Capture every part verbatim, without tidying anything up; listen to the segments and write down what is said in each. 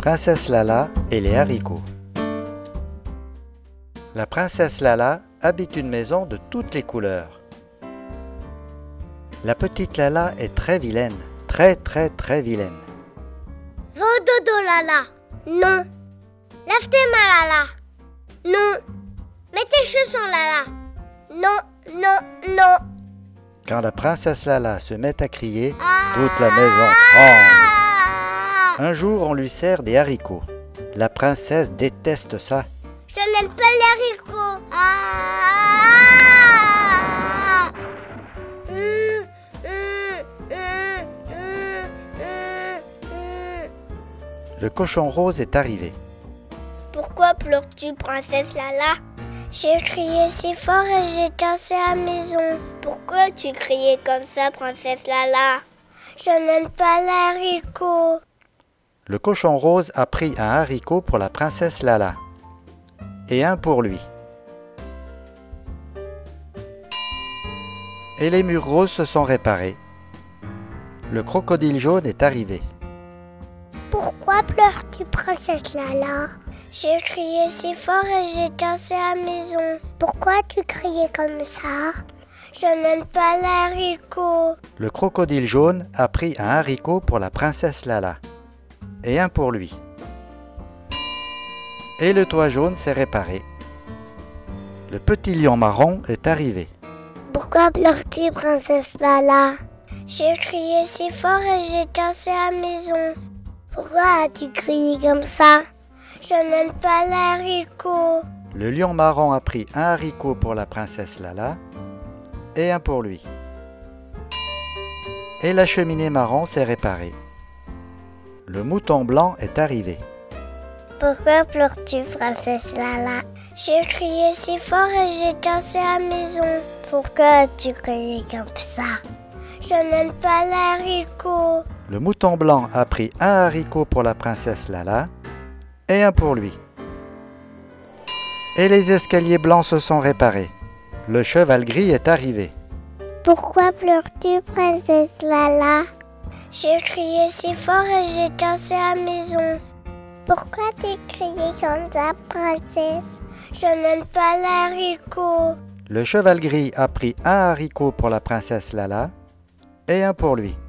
Princesse Lala et les haricots. La princesse Lala habite une maison de toutes les couleurs. La petite Lala est très vilaine, très très très vilaine. Va au dodo, Lala. Non. Lave tes mains, Lala. Non. Mets tes chaussons, Lala. Non, non, non. Quand la princesse Lala se met à crier, Ah. toute la maison tremble. Un jour, on lui sert des haricots. La princesse déteste ça. Je n'aime pas les haricots. Ah. Hum, hum, hum, hum, hum, hum. Le cochon rose est arrivé. Pourquoi pleures-tu, princesse Lala? J'ai crié si fort et j'ai cassé la maison. Pourquoi tu criais comme ça, princesse Lala? Je n'aime pas les haricots. Le cochon rose a pris un haricot pour la princesse Lala et un pour lui. Et les murs roses se sont réparés. Le crocodile jaune est arrivé. Pourquoi pleures-tu, princesse Lala? J'ai crié si fort et j'ai cassé la maison. Pourquoi tu criais comme ça? Je n'aime pas les haricots. Le crocodile jaune a pris un haricot pour la princesse Lala et un pour lui. Et le toit jaune s'est réparé. Le petit lion marron est arrivé. Pourquoi pleures-tu, princesse Lala? J'ai crié si fort et j'ai cassé la maison. Pourquoi as-tu crié comme ça? Je n'aime pas les haricots. Le lion marron a pris un haricot pour la princesse Lala et un pour lui. Et la cheminée marron s'est réparée. Le mouton blanc est arrivé. Pourquoi pleures-tu, princesse Lala? J'ai crié si fort et j'ai cassé la maison. Pourquoi as-tu crié comme ça? Je n'aime pas les haricots. Le mouton blanc a pris un haricot pour la princesse Lala et un pour lui. Et les escaliers blancs se sont réparés. Le cheval gris est arrivé. Pourquoi pleures-tu, princesse Lala? J'ai crié si fort et j'ai cassé la maison. Pourquoi tu crié comme ça, princesse? Je n'aime pas les haricots. Le cheval gris a pris un haricot pour la princesse Lala et un pour lui.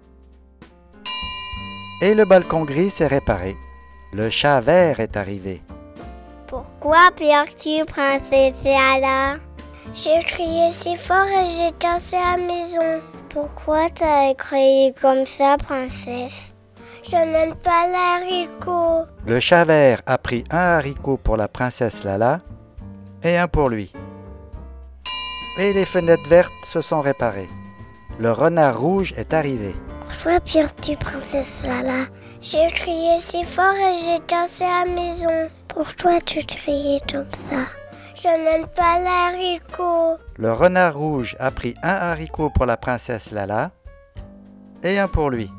Et le balcon gris s'est réparé. Le chat vert est arrivé. Pourquoi pleures-tu, princesse Lala? J'ai crié si fort et j'ai cassé la maison. Pourquoi t'as crié comme ça, princesse? Je n'aime pas les haricots. Le chat vert a pris un haricot pour la princesse Lala et un pour lui. Et les fenêtres vertes se sont réparées. Le renard rouge est arrivé. Pourquoi pleures-tu, princesse Lala? J'ai crié si fort et j'ai cassé la maison. Pourquoi tu criais comme ça? Je n'aime pas les haricots. Le renard rouge a pris un haricot pour la princesse Lala et un pour lui.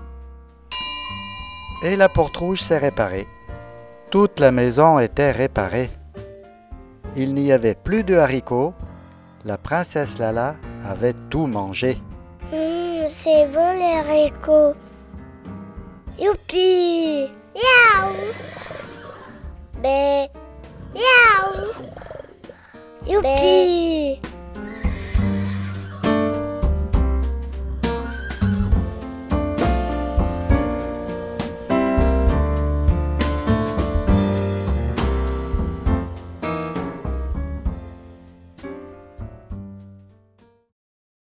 Et la porte rouge s'est réparée. Toute la maison était réparée. Il n'y avait plus de haricots. La princesse Lala avait tout mangé. Mmh, c'est bon les haricots. Youpi! Miaou! Bé! Miaou! Youpi!